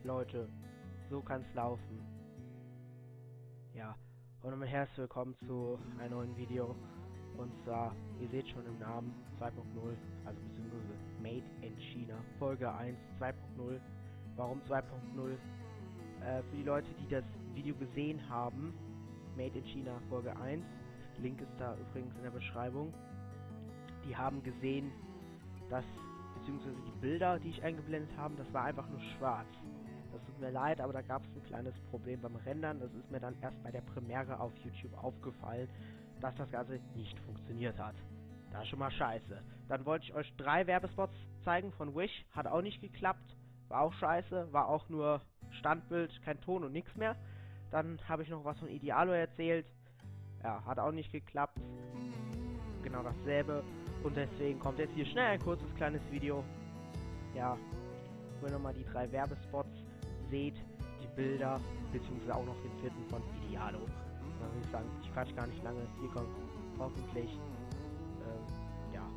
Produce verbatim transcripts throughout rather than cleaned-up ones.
Leute, so kann's laufen. Ja, und damit herzlich willkommen zu einem neuen Video. Und zwar, ihr seht schon im Namen zwei Punkt null, also beziehungsweise Made in China, Folge eins, zwei Punkt null. Warum zwei Punkt null? Äh, für die Leute, die das Video gesehen haben, Made in China Folge eins, Link ist da übrigens in der Beschreibung. Die haben gesehen, dass, beziehungsweise die Bilder, die ich eingeblendet habe, das war einfach nur schwarz. Das tut mir leid, aber da gab es ein kleines Problem beim Rendern. Das ist mir dann erst bei der Premiere auf YouTube aufgefallen, dass das Ganze nicht funktioniert hat. Das ist schon mal scheiße. Dann wollte ich euch drei Werbespots zeigen von Wish. Hat auch nicht geklappt. War auch scheiße. War auch nur Standbild, kein Ton und nichts mehr. Dann habe ich noch was von Idealo erzählt. Ja, hat auch nicht geklappt. Genau dasselbe. Und deswegen kommt jetzt hier schnell ein kurzes kleines Video. Ja, wo ihr nochmal die drei Werbespots seht, die Bilder, beziehungsweise auch noch den vierten von Idealo. Und dann würde ich sagen, ich quatsch gar nicht lange. Hier kommt hoffentlich ähm, ja,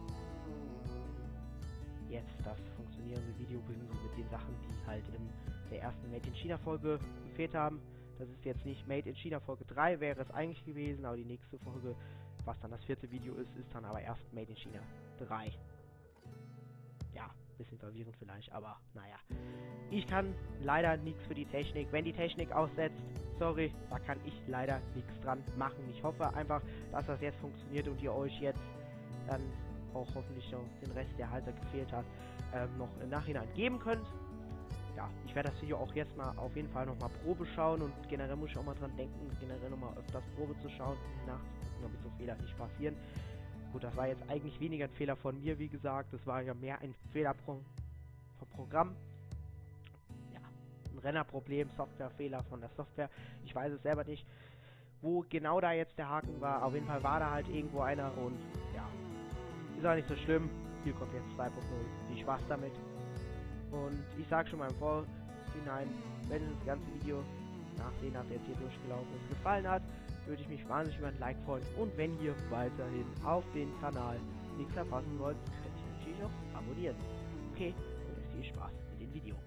jetzt das funktionierende Video, beziehungsweise mit den Sachen, die halt in der ersten Made in China Folge gefehlt haben. Das ist jetzt nicht Made in China Folge drei, wäre es eigentlich gewesen, aber die nächste Folge, was dann das vierte Video ist, ist dann aber erst Made in China drei. Ja, bisschen verwirrend vielleicht, aber naja. Ich kann leider nichts für die Technik. Wenn die Technik aussetzt, sorry, da kann ich leider nichts dran machen. Ich hoffe einfach, dass das jetzt funktioniert und ihr euch jetzt dann auch hoffentlich noch den Rest, der halt da gefehlt hat, ähm, noch im Nachhinein geben könnt. Ja, ich werde das Video auch jetzt mal auf jeden Fall nochmal Probe schauen und generell muss ich auch mal dran denken, generell nochmal öfters Probe zu schauen, nachzugucken, damit so Fehler nicht passieren. Gut, das war jetzt eigentlich weniger ein Fehler von mir, wie gesagt, das war ja mehr ein Fehler pro vom Programm. Ja, ein Rennerproblem, Softwarefehler von der Software. Ich weiß es selber nicht, wo genau da jetzt der Haken war. Auf jeden Fall war da halt irgendwo einer und ja, ist auch nicht so schlimm. Hier kommt jetzt zwei Punkt null. Viel Spaß damit. Und ich sage schon mal im Vorhinein, wenn das ganze Video, nachdem das jetzt hier durchgelaufen ist, gefallen hat, würde ich mich wahnsinnig über ein Like freuen. Und wenn ihr weiterhin auf den Kanal nichts verpassen wollt, könnt ihr natürlich auch abonnieren. Okay, und jetzt viel Spaß mit dem Video.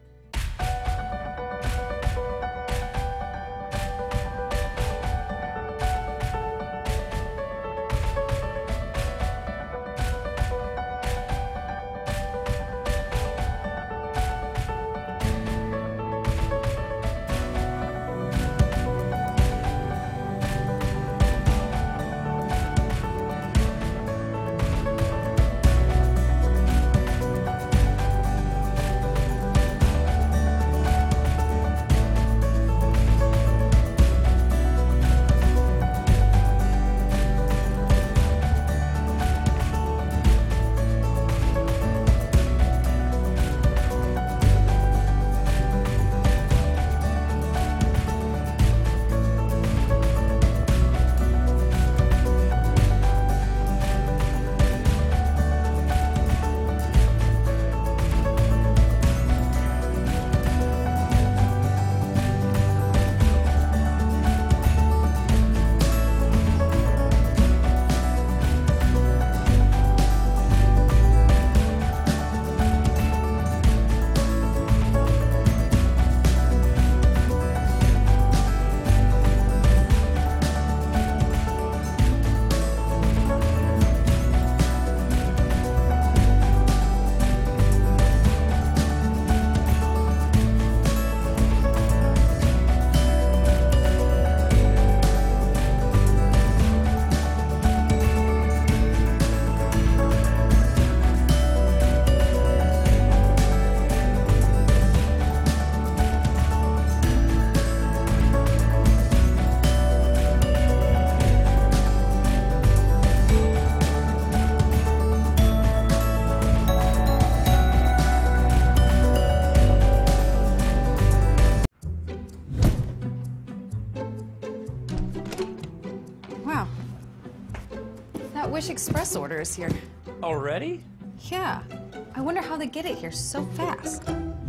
Wish Express order is here. Already? Yeah. I wonder how they get it here so fast.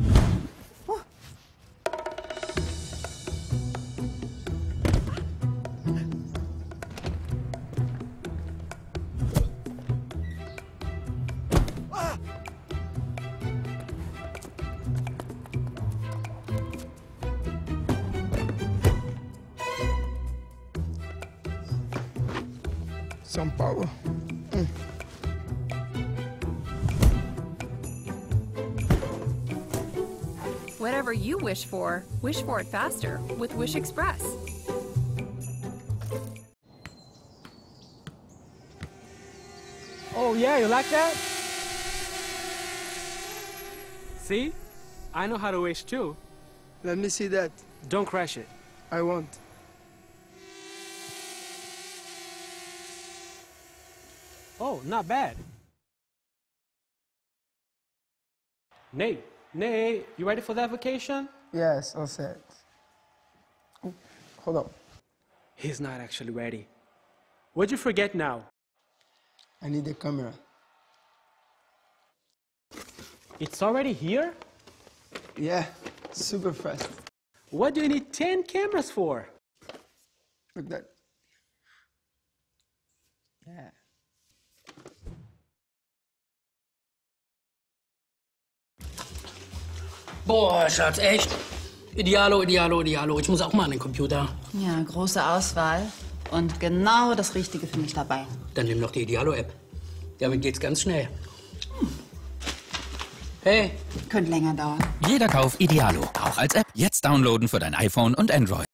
Whoa. São Paulo. Mm. Whatever you wish for, wish for it faster with Wish Express. Oh yeah, you like that? See? I know how to wish too. Let me see that. Don't crash it. I won't. Oh, not bad. Nate, Nate, you ready for that vacation? Yes, all set. Oh, hold on. He's not actually ready. What'd you forget now? I need the camera. It's already here? Yeah, super fast. What do you need ten cameras for? Look that. Yeah. Boah, Schatz, echt? Idealo, Idealo, Idealo. Ich muss auch mal an den Computer. Ja, große Auswahl. Und genau das Richtige für mich dabei. Dann nimm doch die Idealo-App. Damit geht's ganz schnell. Hm. Hey. Könnte länger dauern. Jeder Kauf Idealo, auch als App. Jetzt downloaden für dein iPhone und Android.